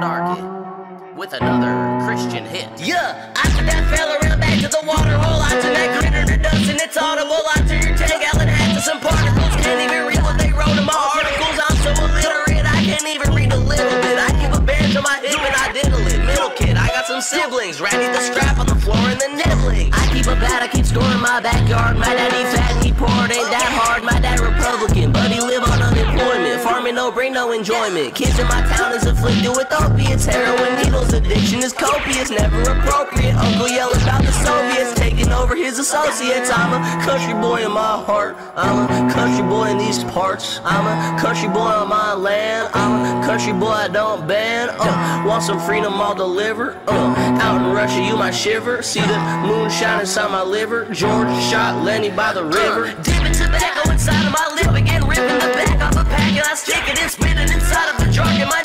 Darky with another Christian hit. Yeah, I took that fella around back to the water hole. I turn that critter to dust and it's audible. I turn your tank gallon hat to some particles. Can't even read what they wrote in my articles. I'm so illiterate, I can't even read a little bit. I keep a band on my hip and I diddle it. Middle kid, I got some siblings. Ratty the strap on the floor and the nibbling. I keep a bat, I keep scoring my backyard. My daddy fat and he poor, it ain't that hard. My dad Republican, but he live on unemployment. Farming no bring no enjoyment. Kids in my town is afflicted with opiates. Heroin needles, addiction is copious, never appropriate. Uncle yell about the Soviets taking over his associates. I'm a country boy in my heart. I'm a country boy in these parts. I'm a country boy on my land. I'm a country boy, I don't ban. Want some freedom, I'll deliver. Out in Russia, you might shiver. See the moonshine inside my liver. George shot Lenny by the river. Dipping tobacco inside of my lip again, ripping the back off a pack, and I stick it and spit it inside of a jar. In my